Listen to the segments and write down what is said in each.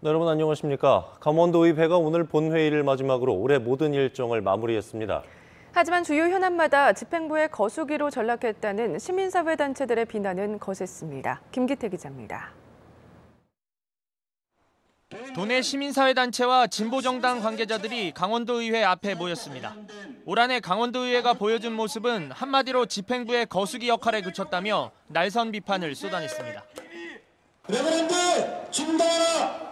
네, 여러분 안녕하십니까. 강원도의회가 오늘 본회의를 마지막으로 올해 모든 일정을 마무리했습니다. 하지만 주요 현안마다 집행부의 거수기로 전락했다는 시민사회단체들의 비난은 거셌습니다. 김기태 기자입니다. 도내 시민사회단체와 진보정당 관계자들이 강원도의회 앞에 모였습니다. 올 한해 강원도의회가 보여준 모습은 한마디로 집행부의 거수기 역할에 그쳤다며 날선 비판을 쏟아냈습니다. 레버런드 중단하라!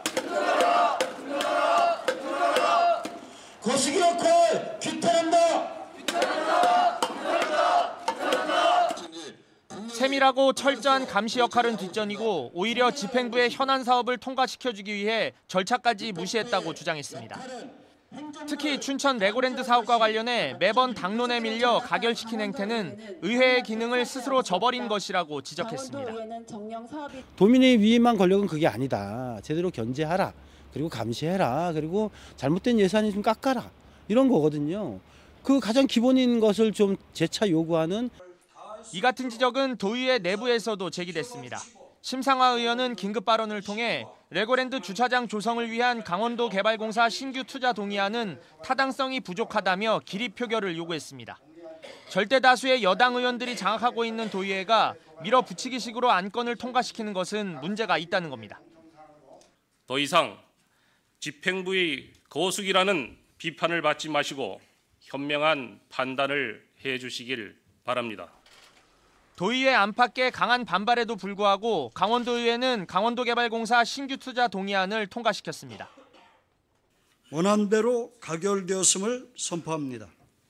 거시기 역할 규탄한다! 세밀하고 철저한 감시 역할은 뒷전이고 오히려 집행부의 현안 사업을 통과시켜주기 위해 절차까지 무시했다고 주장했습니다. 특히 춘천 레고랜드 사업과 관련해 매번 당론에 밀려 가결시킨 행태는 의회의 기능을 스스로 저버린 것이라고 지적했습니다. 도민의 위임한 권력은 그게 아니다. 제대로 견제하라. 그리고 감시해라. 그리고 잘못된 예산이 좀 깎아라. 이런 거거든요. 그 가장 기본인 것을 좀 재차 요구하는. 이 같은 지적은 도의회 내부에서도 제기됐습니다. 심상화 의원은 긴급 발언을 통해 레고랜드 주차장 조성을 위한 강원도 개발공사 신규 투자 동의안은 타당성이 부족하다며 기립 표결을 요구했습니다. 절대 다수의 여당 의원들이 장악하고 있는 도의회가 밀어붙이기식으로 안건을 통과시키는 것은 문제가 있다는 겁니다. 더 이상 집행부의 거수기라는 비판을 받지 마시고 현명한 판단을 해주시길 바랍니다. 도의회 안팎의 강한 반발에도 불구하고 강원도의회는 강원도개발공사 신규 투자 동의안을 통과시켰습니다. 원안대로 가결되었음을 선포합니다.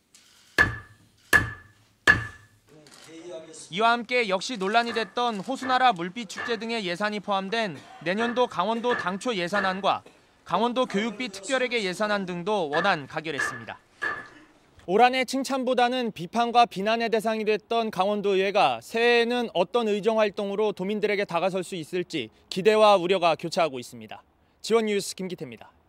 이와 함께 역시 논란이 됐던 호수나라 물빛축제 등의 예산이 포함된 내년도 강원도 당초 예산안과 강원도 교육비 특별회계 예산안 등도 원안 가결했습니다. 올 한해 칭찬보다는 비판과 비난의 대상이 됐던 강원도의회가 새해에는 어떤 의정활동으로 도민들에게 다가설 수 있을지 기대와 우려가 교차하고 있습니다. 지원뉴스 김기태입니다.